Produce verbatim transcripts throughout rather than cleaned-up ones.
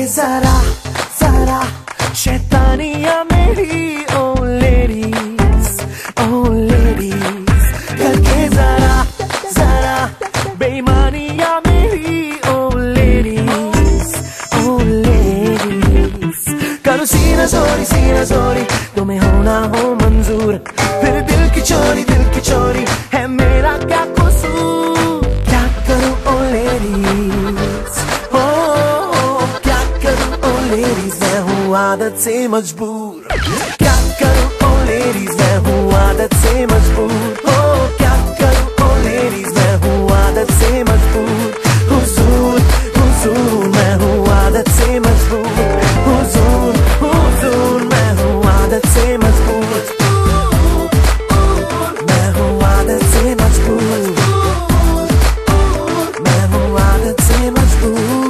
जरा जरा शैतानियां मेरी ओ लेडीज ओ लेडीज करके जरा जरा बेईमानियां मेरी ओ लेडीज ओ लेडीज करो सीना जोरी सीना जोरी तुम्हें होना हो मंजूर फिर दिल की चोरी दिल की चोरी है मेरा क्या कसूर क्या करूं ओ लेडीज ओ क्या करूं ओ लेडीज मैं हूँ आदत से मजबूर क्या करूं ओ लेडीज मैं हूँ आदत से मजबूर ओ क्या करूं ओ लेडीज मैं हूँ आदत से मजबूर हुजूर हुजूर मैं हूँ आदत से मजबूर हुजूर हुजूर मैं हूँ आदत से मजबूर मैं हूँ आदत से मजबूर मैं हूँ आदत से मजबूर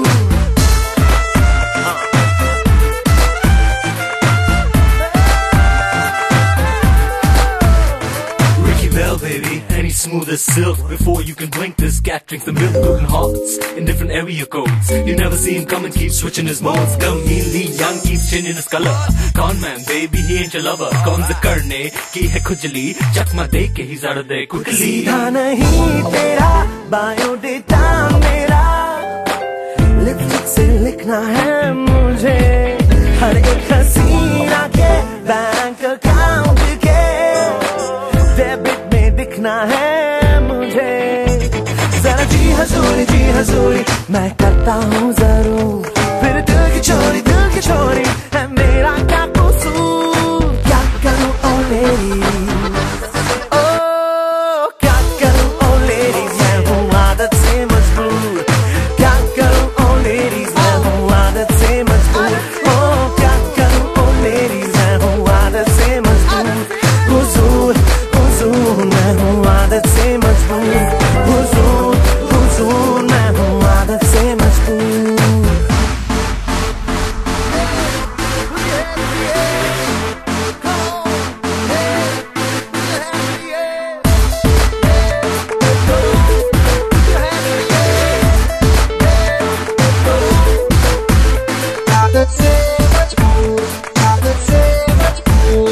Bell, baby, and he's smooth as silk. Before you can blink, this cat drinks the milk, building hearts in different area codes. You never see him come and keep switching his modes. Chameleon young keeps changing his color. Con man, baby, he ain't your lover. Kaun se karne ki hai khujli, chakma de ke he's out of there quickly. सीधा नहीं तेरा biodata मेरा lipstick से लिखना है मुझे हर एक हसीना के बैंक अकाउंट के डेबिट में दिखना है मुझे जरा जी हजूरी जी हजूरी मैं करता हूँ जरूर फिर दिल की चोरी दिल की चोरी है मेरा क्या कसूर क्या करूँ ओ लेडीज ओ क्या करूँ ओ लेडीज मैं हूँ आदत से मजबूर क्या करूँ ओ लेडीज मैं हूँ आदत से मजबूर ओ क्या करूँ ओ लेडीज मैं हूँ आदत से मजबूर हुजूर हुजूर मैं हूँ आदत से मजबूर हुजूर हुजूर मैं हूँ आदत से मजबूर आदत से मजबूर आदत से मजबूर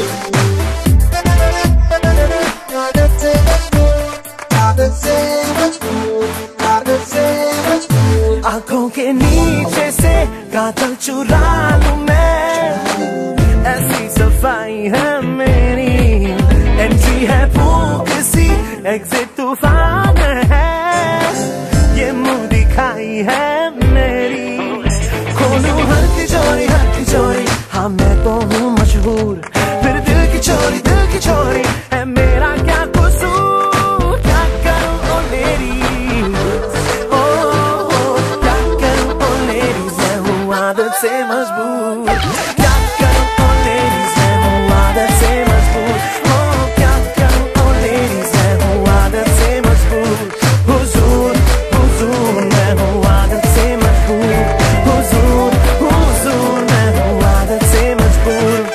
आदत से मजबूर आदत से मजबूर आदत से मजबूर आंखों के नीचे से काजल चुरा लूं मैं ऐसी सफाई है मेरी एंट्री है भूख सी एग्जिट तूफान है ये मुंह दिखाई है मेरी खोलूं हर तिजोरी हर तिजोरी हाँ मैं तो हूँ मशहूर फिर दिल की चोरी दिल की चोरी है मेरा क्या कसूर क्या करूँ ओ लेडीज ओ क्या करूँ ओ लेडीज मैं हूँ आदत से मजबूर क्या करूँ ओ लेडीज मैं हूँ आदत से मजबूर ओ क्या करूँ ओ लेडीज मैं हूँ आदत से मजबूर हुजूर हुजूर मैं हूँ आदत से मजबूर हुजूर हुजूर मैं हूँ आदत से मजबूर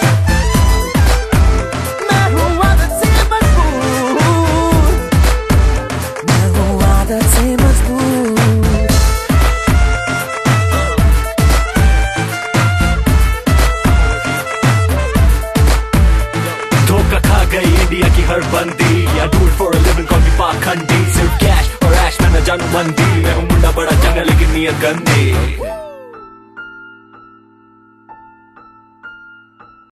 मैं हूँ आदत से मजबूर मैं हूँ आदत से मजबूर धोखा खा गई इंडिया की हर बंदी या do it for a living call me पाखंडी सिर्फ कैश और ऐश मैं न जानू मंदी मैं हूँ मुंडा बड़ा चंगा लेकिन नियत गंदी